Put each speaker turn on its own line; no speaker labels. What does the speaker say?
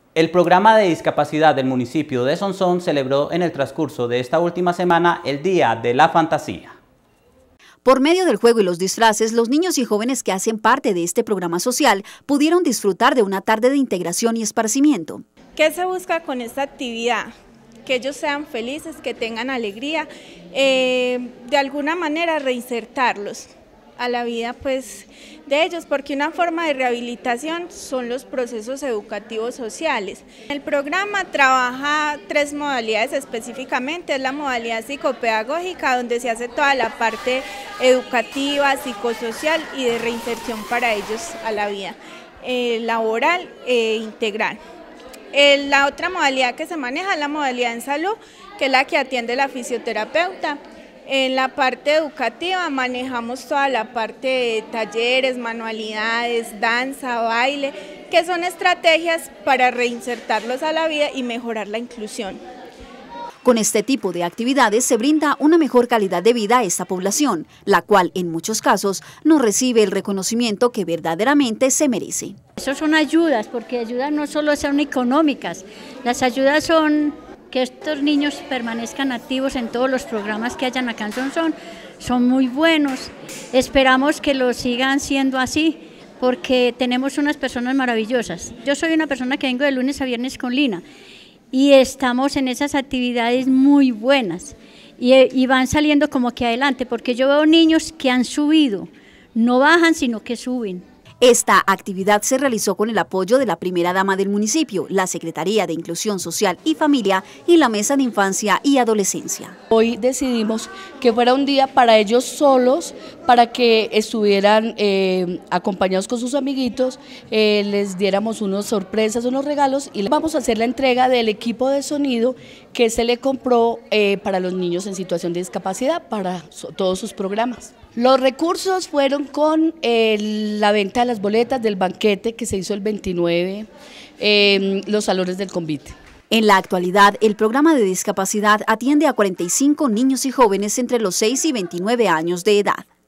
El programa de discapacidad del municipio de Sonsón celebró en el transcurso de esta última semana el Día de la Fantasía.
Por medio del juego y los disfraces, los niños y jóvenes que hacen parte de este programa social pudieron disfrutar de una tarde de integración y esparcimiento.
¿Qué se busca con esta actividad? Que ellos sean felices, que tengan alegría, de alguna manera reinsertarlos a la vida pues de ellos, porque una forma de rehabilitación son los procesos educativos sociales. El programa trabaja 3 modalidades específicamente, es la modalidad psicopedagógica, donde se hace toda la parte educativa, psicosocial y de reinserción para ellos a la vida laboral e integral. La otra modalidad que se maneja es la modalidad en salud, que es la que atiende la fisioterapeuta. En la parte educativa manejamos toda la parte de talleres, manualidades, danza, baile, que son estrategias para reinsertarlos a la vida y mejorar la inclusión.
Con este tipo de actividades se brinda una mejor calidad de vida a esta población, la cual en muchos casos no recibe el reconocimiento que verdaderamente se merece.
Eso son ayudas, porque ayudas no solo son económicas, las ayudas son que estos niños permanezcan activos en todos los programas que hayan acá en Sonsón, son muy buenos, esperamos que lo sigan siendo así, porque tenemos unas personas maravillosas. Yo soy una persona que vengo de lunes a viernes con Lina, y estamos en esas actividades muy buenas, y van saliendo como que adelante, porque yo veo niños que han subido, no bajan sino que suben.
Esta actividad se realizó con el apoyo de la primera dama del municipio, la Secretaría de Inclusión Social y Familia y la Mesa de Infancia y Adolescencia.
Hoy decidimos que fuera un día para ellos solos, para que estuvieran acompañados con sus amiguitos, les diéramos unas sorpresas, unos regalos y vamos a hacer la entrega del equipo de sonido que se le compró para los niños en situación de discapacidad para todos sus programas. Los recursos fueron con la venta de las boletas del banquete que se hizo el 29, los salones del convite.
En la actualidad, el programa de discapacidad atiende a 45 niños y jóvenes entre los 6 y 29 años de edad.